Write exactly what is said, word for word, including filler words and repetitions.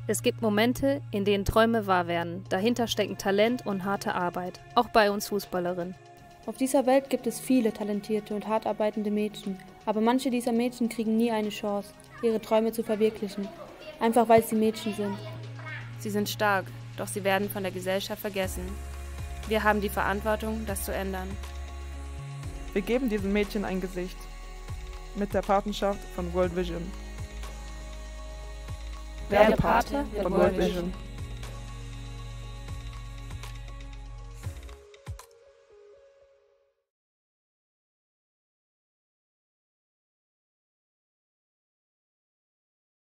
Es gibt Momente, in denen Träume wahr werden. Dahinter stecken Talent und harte Arbeit. Auch bei uns Fußballerinnen. Auf dieser Welt gibt es viele talentierte und hart arbeitende Mädchen. Aber manche dieser Mädchen kriegen nie eine Chance, ihre Träume zu verwirklichen. Einfach weil sie Mädchen sind. Sie sind stark, doch sie werden von der Gesellschaft vergessen. Wir haben die Verantwortung, das zu ändern. Wir geben diesen Mädchen ein Gesicht. Mit der Patenschaft von World Vision. Werde Pate von World Vision.